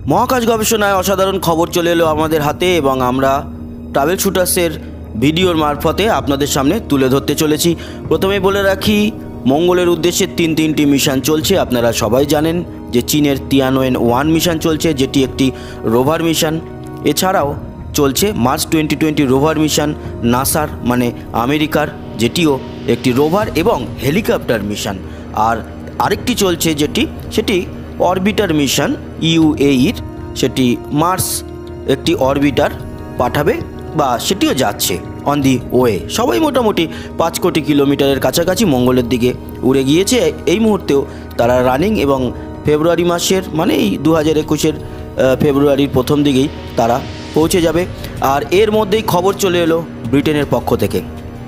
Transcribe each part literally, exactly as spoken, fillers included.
মহাকাশ গবেষণায় অসাধারণ খবর চলে এলো আমাদের হাতে এবং আমরা ট্রাভেল শুটার্সের ভিডিওর মারফতে আপনাদের সামনে তুলে ধরতে চলেছি। প্রথমে বলে রাখি, মঙ্গলের উদ্দেশ্যে তিন তিনটি মিশন চলছে। আপনারা সবাই জানেন যে চীনের তিয়ানওয়েন ওয়ান মিশন চলছে, যেটি একটি রোভার মিশন। এছাড়াও চলছে March twenty twenty rover mission নাসার মানে আমেরিকার, যেটিও একটি রোভার এবং হেলিকপ্টার মিশন। আর আরেকটি চলছে যেটি সেটি অরবিটার মিশন ইউএইর, সেটি মার্স একটি অরবিটার পাঠাবে বা সেটিও যাচ্ছে অন দি ওয়ে। সবাই মোটামুটি পাঁচ কোটি কিলোমিটারের কাছাকাছি মঙ্গলের দিকে উড়ে গিয়েছে। এই মুহূর্তেও তারা রানিং এবং ফেব্রুয়ারি মাসের মানে এই দু হাজার একুশের ফেব্রুয়ারির প্রথম দিকেই তারা পৌঁছে যাবে। আর এর মধ্যেই খবর চলে এলো ব্রিটেনের পক্ষ থেকে,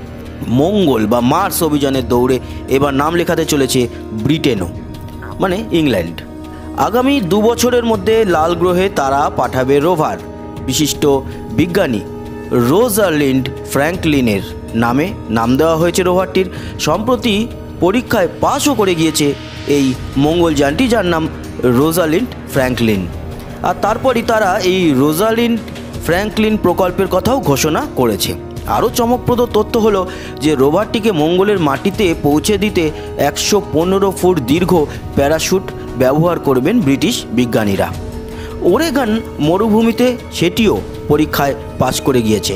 মঙ্গল বা মার্স অভিযানের দৌড়ে এবার নাম লেখাতে চলেছে ব্রিটেনও, মানে ইংল্যান্ড। আগামী দু বছরের মধ্যে লাল গ্রহে তারা পাঠাবে রোভার। বিশিষ্ট বিজ্ঞানী রোজালিন্ড ফ্র্যাঙ্কলিনের নামে নাম দেওয়া হয়েছে রোভারটির। সম্প্রতি পরীক্ষায় পাশও করে গিয়েছে এই মঙ্গলযানটি, যার নাম রোজালিন্ড ফ্র্যাঙ্কলিন। আর তারপরই তারা এই রোজালিন্ড ফ্র্যাঙ্কলিন প্রকল্পের কথাও ঘোষণা করেছে। আরও চমকপ্রদ তথ্য হলো যে রোভারটিকে মঙ্গলের মাটিতে পৌঁছে দিতে একশো পনেরো ফুট দীর্ঘ প্যারাশুট ব্যবহার করবেন ব্রিটিশ বিজ্ঞানীরা। ওরেগন মরুভূমিতে সেটিও পরীক্ষায় পাশ করে গিয়েছে।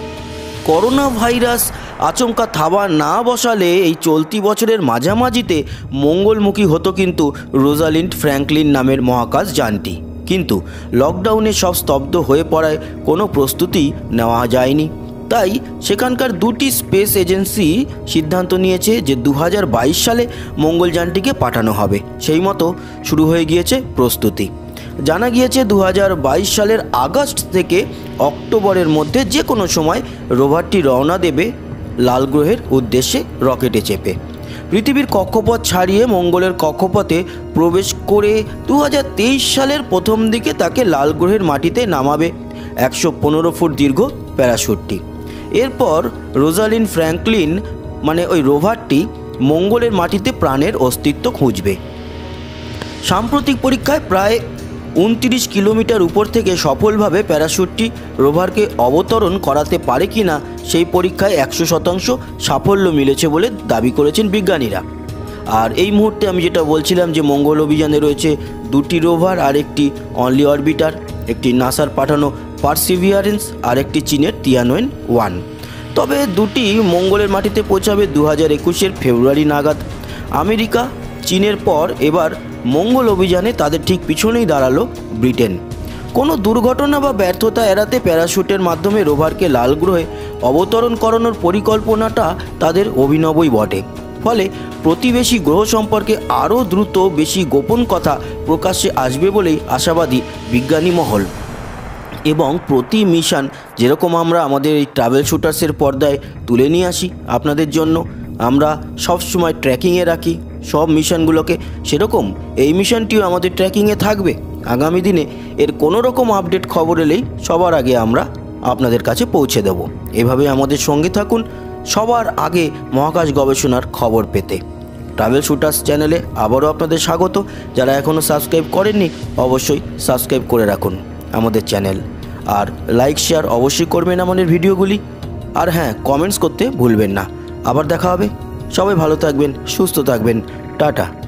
করোনা ভাইরাস আচমকা থাবা না বসালে এই চলতি বছরের মাঝামাঝিতে মঙ্গলমুখী হতো কিন্তু রোজালিন্ড ফ্র্যাঙ্কলিন নামের মহাকাশ যানটি। কিন্তু লকডাউনে সব স্তব্ধ হয়ে পড়ায় কোনো প্রস্তুতি নেওয়া যায়নি। তাই সেখানকার দুটি স্পেস এজেন্সি সিদ্ধান্ত নিয়েছে যে দু হাজার বাইশ সালে মঙ্গলযানটিকে পাঠানো হবে। সেই মতো শুরু হয়ে গিয়েছে প্রস্তুতি। জানা গিয়েছে দু হাজার বাইশ সালের আগস্ট থেকে অক্টোবরের মধ্যে যে কোনো সময় রোভারটি রওনা দেবে লাল গ্রহের উদ্দেশ্যে রকেটে চেপে। পৃথিবীর কক্ষপথ ছাড়িয়ে মঙ্গলের কক্ষপথে প্রবেশ করে দু হাজার তেইশ সালের প্রথম দিকে তাকে লাল গ্রহের মাটিতে নামাবে একশো পনেরো ফুট দীর্ঘ প্যারাশুটটি। এরপর রোজালিন্ড ফ্র্যাঙ্কলিন মানে ওই রোভারটি মঙ্গলের মাটিতে প্রাণের অস্তিত্ব খুঁজবে। সাম্প্রতিক পরীক্ষায় প্রায় উনত্রিশ কিলোমিটার উপর থেকে সফলভাবে প্যারাশুটটি রোভারকে অবতরণ করাতে পারে কিনা সেই পরীক্ষায় একশো শতাংশ সাফল্য মিলেছে বলে দাবি করেছেন বিজ্ঞানীরা। আর এই মুহূর্তে আমি যেটা বলছিলাম যে মঙ্গল অভিযানে রয়েছে দুটি রোভার আর একটি অনলি অরবিটার, একটি নাসার পাঠানো পারসিভিয়ারেন্স আর একটি চীনের তিয়ানওয়েন ওয়ান। তবে দুটি মঙ্গলের মাটিতে পৌঁছাবে দু হাজার একুশের ফেব্রুয়ারি নাগাদ। আমেরিকা চীনের পর এবার মঙ্গল অভিযানে তাদের ঠিক পিছনেই দাঁড়ালো ব্রিটেন। কোনো দুর্ঘটনা বা ব্যর্থতা এড়াতে প্যারাশুটের মাধ্যমে রোভারকে লাল গ্রহে অবতরণ করানোর পরিকল্পনাটা তাদের অভিনবই বটে। ফলে প্রতিবেশী গ্রহ সম্পর্কে আরও দ্রুত বেশি গোপন কথা প্রকাশ্যে আসবে বলেই আশাবাদী বিজ্ঞানী মহল। এবং প্রতি মিশন যেরকম আমরা আমাদের এই ট্রাভেল শুটার্সের পর্দায় তুলে নিয়ে আসি আপনাদের জন্য, আমরা সব সময় ট্র্যাকিংয়ে রাখি সব মিশনগুলোকে, সেরকম এই মিশনটিও আমাদের ট্র্যাকিংয়ে থাকবে। আগামী দিনে এর কোনো রকম আপডেট খবর এলেই সবার আগে আমরা আপনাদের কাছে পৌঁছে দেব। এভাবে আমাদের সঙ্গে থাকুন সবার আগে মহাকাশ গবেষণার খবর পেতে। ট্রাভেল শুটার্স চ্যানেলে আবারও আপনাদের স্বাগত। যারা এখনও সাবস্ক্রাইব করেননি অবশ্যই সাবস্ক্রাইব করে রাখুন আমাদের চ্যানেল, আর লাইক শেয়ার অবশ্যই করবেন আমাদের ভিডিওগুলি। আর হ্যাঁ, কমেন্টস করতে ভুলবেন না। আবার দেখা হবে। সবাই ভালো থাকবেন, সুস্থ থাকবেন। টাটা।